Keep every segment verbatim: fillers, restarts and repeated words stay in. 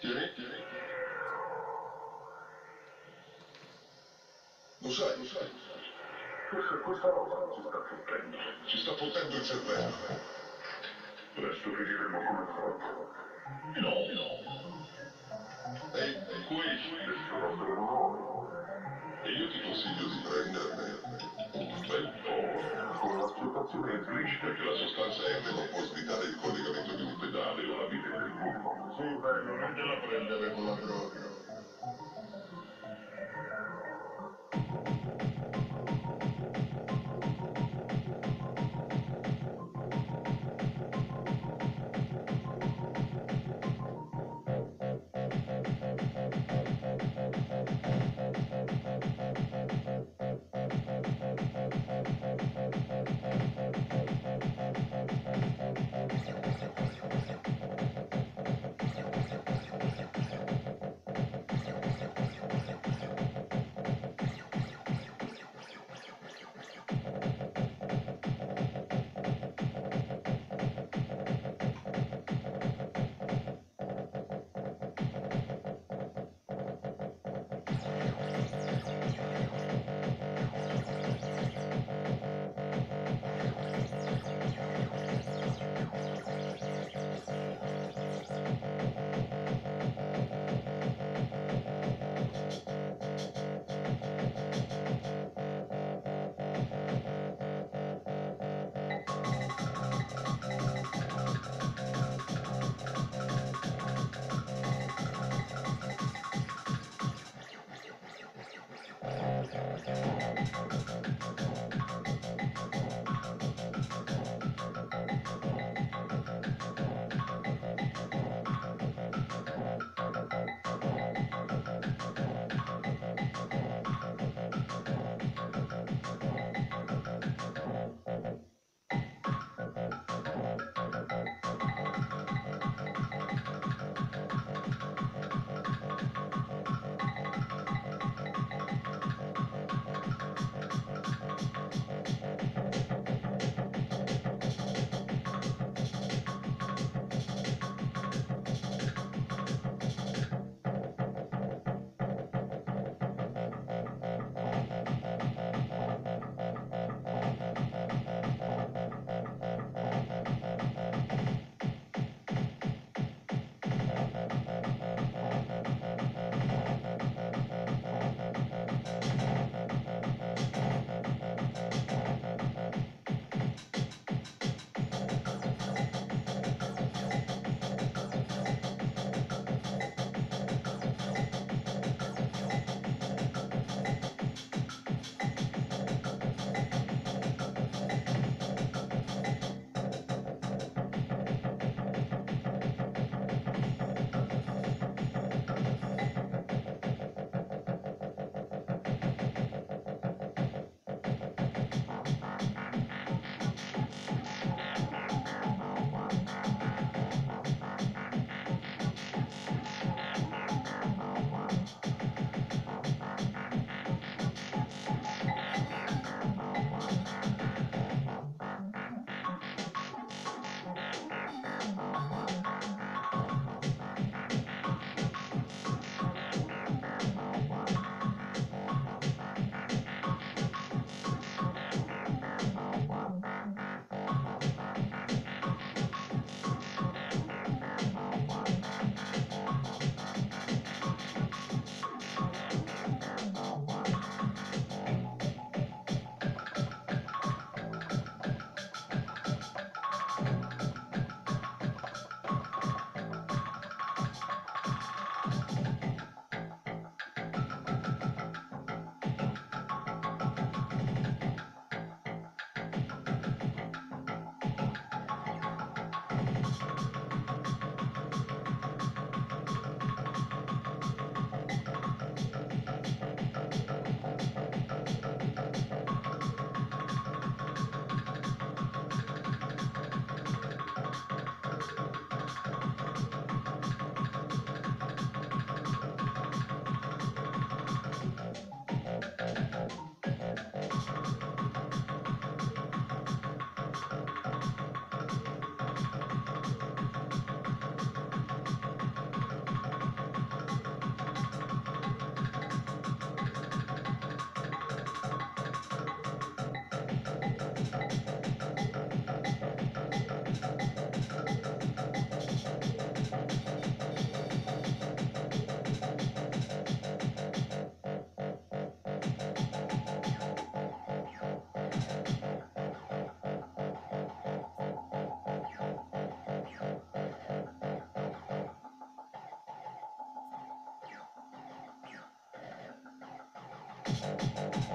Lo sai, lo sai. Questa, questa roba non ci sta fottendo. Ci sta fottendo il cervello. Presto finiremo come fatto. No, no. Ehi, ehi, questo Nessuno per noi. e io ti consiglio di prenderne un bel po'. Con l'accettazione implicita Perché la sostanza M non può svitare il collegamento di un pedale o la vita del gruppo. sì, bello, non te la prendere con la droga.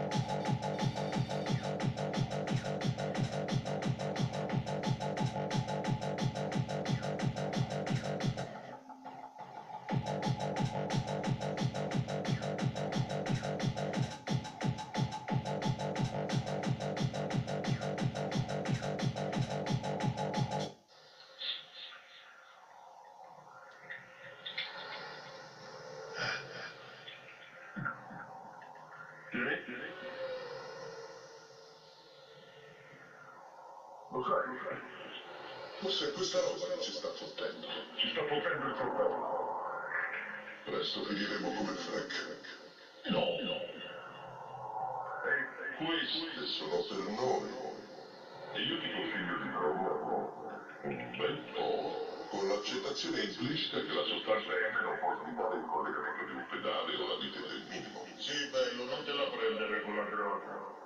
Lo sai, lo sai. Forse questa roba non ci sta fottendo. Ci sta potendo il cervello. Presto finiremo come Frank. No, no. Ehi, Queste sono per noi. e io ti consiglio di provarlo. Un bel po'. Con l'accettazione implicita che la sostanza M non può sviare il collegamento di un pedale o la vite del minimo. Sì, bello, non te la prendere con la droga.